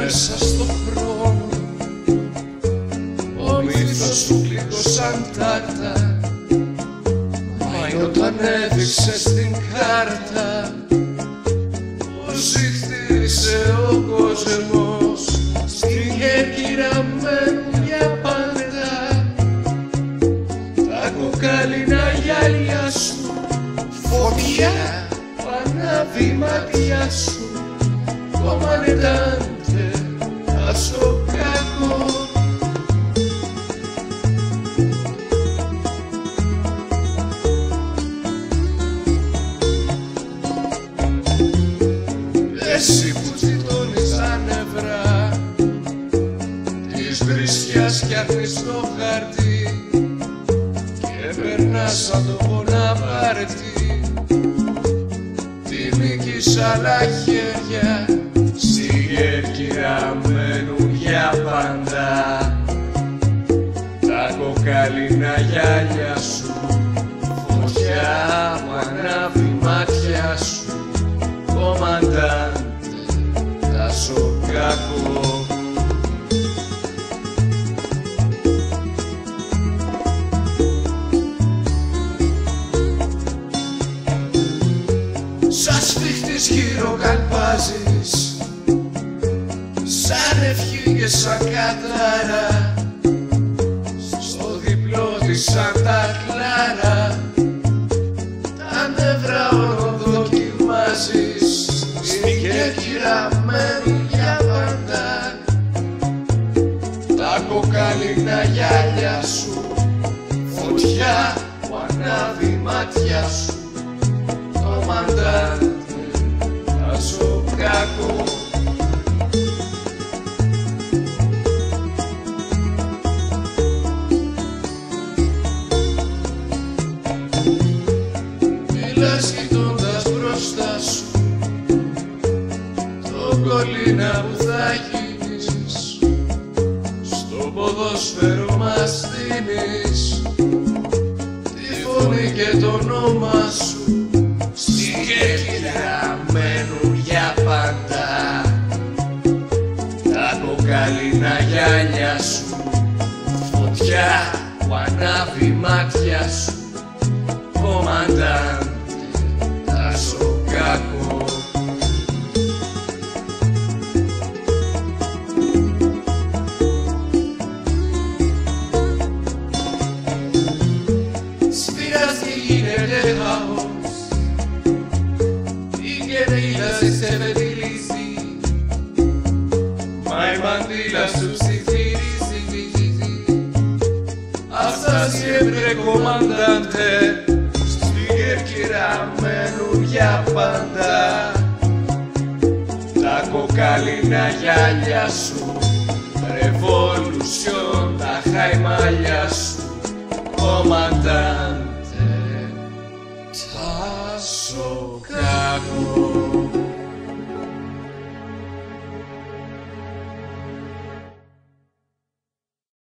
μέσα στο χρόνο ο μύθος σου κλείδωσαν τάρτα, μα όταν έδειξε στην κάρτα πως ηχτήρισε ο κόσμος στην Κέρκυρα μένουν για πάντα τα κοκάλινα γυάλια σου, φωτιά που ανάβει μάτια σου, comandante a Σοκάκο. Εσύ που τσιτώνεις τα νευρά της βρισιάς φτιάχνεις το χαρτί και περνάς σαν το Μποναπάρτι τη νίκη σ' άλλα χέρια. Στη Κέρκυρα μένουν για πάντα τα κοκάλινα γυάλια σου, φωτιά που ανάβει μάτια σου, κομμαντάντε τα Σοκάκο. Σαν σφίχτης γύρω καλπάζεις, σαν ευχή και σαν κατάρα, στο διπλό της σαν τα Κλάρα, τα νεύρα οροδοκιμάζεις, στην Κέρκυρα μένουν για πάντα τα κοκάλινα γυάλια σου, φωτιά που ανάβει μάτια σου, κομμαντάντε τα Σοκάκο. Μιλάς κοιτώντας μπροστά σου το κολλήνα που θα γίνεις, στο ποδόσφαιρο μας δίνεις τη φωνή και το όνομα σου. Στην Κέρκυρα μένουν για πάντα τα κοκάλινα γυάλια σου, φωτιά που ανάβει μάτια σου, κομμαντάντε τα Σοκάκο. Σφυράς και γίνεται χαός, η κερκίδα σε ξεφετιλίζει, μα η μαντήλα σου ψιθυρίζει. Αυτά siempre comandante, στην Κέρκυρα μένουν για πάντα τα κοκάλινα γυάλια σου, ρεβολουσιόν τα χαϊμάλια σου, κομμαντάντε